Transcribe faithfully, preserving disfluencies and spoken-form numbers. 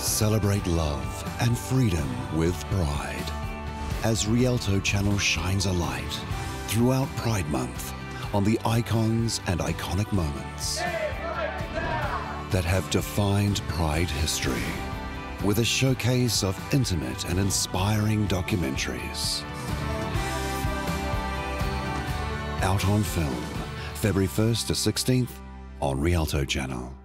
Celebrate love and freedom with pride as Rialto Channel shines a light throughout Pride Month on the icons and iconic moments that have defined Pride history, with a showcase of intimate and inspiring documentaries. Out on film, February first to sixteenth on Rialto Channel.